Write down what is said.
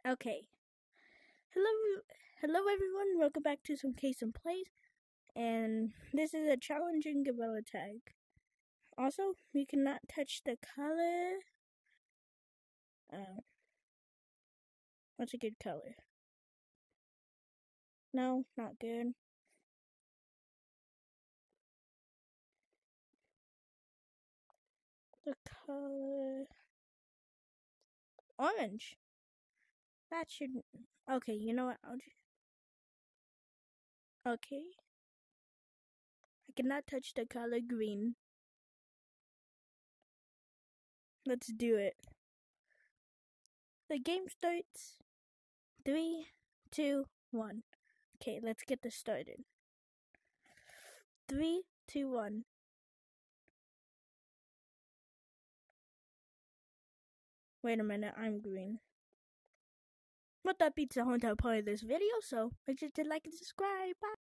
Okay. Hello everyone. Welcome back to some Case and Plays. And this is a challenging gorilla tag. Also, we cannot touch the color. What's a good color? No, not good. The color orange. That should. Okay, you know what? Okay. I cannot touch the color green. Let's do it. The game starts. 3, 2, 1. Okay, let's get this started. 3, 2, 1. Wait a minute, I'm green. But that beats the whole entire part of this video, so make sure to like and subscribe. Bye!